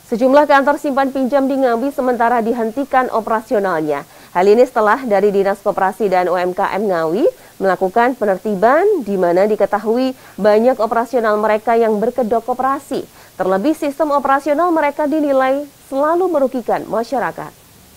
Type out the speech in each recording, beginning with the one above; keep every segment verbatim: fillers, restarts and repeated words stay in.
Sejumlah kantor simpan pinjam di Ngawi sementara dihentikan operasionalnya. Hal ini setelah dari Dinas Koperasi dan U M K M Ngawi melakukan penertiban di mana diketahui banyak operasional mereka yang berkedok koperasi. Terlebih sistem operasional mereka dinilai selalu merugikan masyarakat.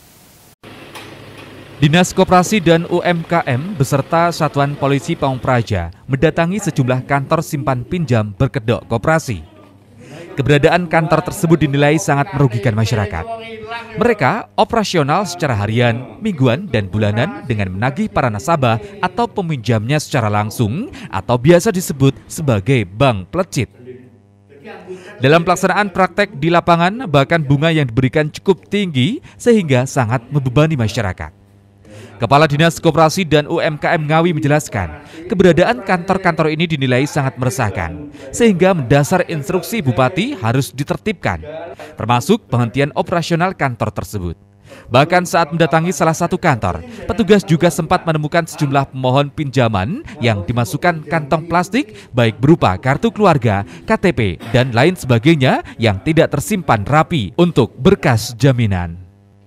Dinas Koperasi dan U M K M beserta Satuan Polisi Pamong Praja mendatangi sejumlah kantor simpan pinjam berkedok koperasi. Keberadaan kantor tersebut dinilai sangat merugikan masyarakat. Mereka operasional secara harian, mingguan, dan bulanan dengan menagih para nasabah atau peminjamnya secara langsung atau biasa disebut sebagai bank plecit. Dalam pelaksanaan praktek di lapangan, bahkan bunga yang diberikan cukup tinggi sehingga sangat membebani masyarakat. Kepala Dinas Koperasi dan U M K M Ngawi menjelaskan, keberadaan kantor-kantor ini dinilai sangat meresahkan, sehingga mendasar instruksi Bupati harus ditertibkan, termasuk penghentian operasional kantor tersebut. Bahkan saat mendatangi salah satu kantor, petugas juga sempat menemukan sejumlah pemohon pinjaman yang dimasukkan kantong plastik baik berupa kartu keluarga, K T P, dan lain sebagainya yang tidak tersimpan rapi untuk berkas jaminan.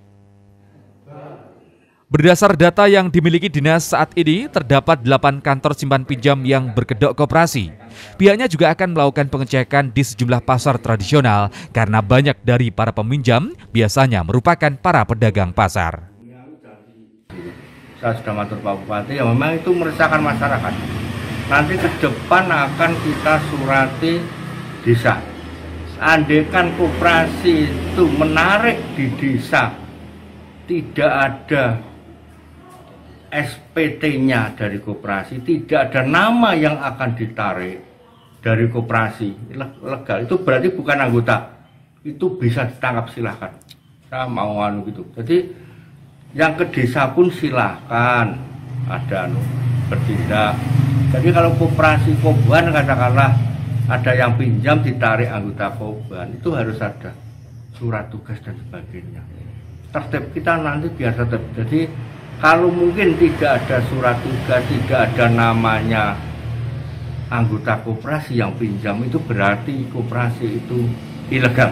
Berdasar data yang dimiliki dinas saat ini, terdapat delapan kantor simpan pinjam yang berkedok koperasi. Pihaknya juga akan melakukan pengecekan di sejumlah pasar tradisional karena banyak dari para peminjam biasanya merupakan para pedagang pasar. Saya sudah matur Pak Bupati, ya memang itu meresahkan masyarakat. Nanti ke depan akan kita surati desa. Andaikan koperasi itu menarik di desa, tidak ada S P T-nya dari koperasi, tidak ada nama yang akan ditarik dari koperasi legal, itu berarti bukan anggota, itu bisa ditangkap, silahkan. Saya mau anu gitu. Jadi yang ke desa pun silahkan ada anu bertindak. Jadi kalau koperasi Koban katakanlah ada yang pinjam ditarik anggota Koban, itu harus ada surat tugas dan sebagainya. Tertib kita nanti biar tertib. Jadi kalau mungkin tidak ada surat tugas, tidak ada namanya anggota koperasi yang pinjam, itu berarti koperasi itu ilegal.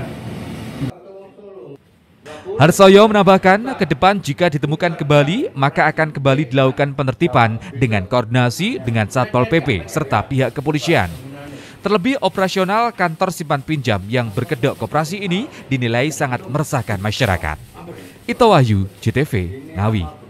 Harsoyo menambahkan, ke depan jika ditemukan kembali, maka akan kembali dilakukan penertiban dengan koordinasi dengan Satpol P P serta pihak kepolisian. Terlebih operasional kantor simpan pinjam yang berkedok koperasi ini dinilai sangat meresahkan masyarakat. Ito Wahyu, J T V, Ngawi.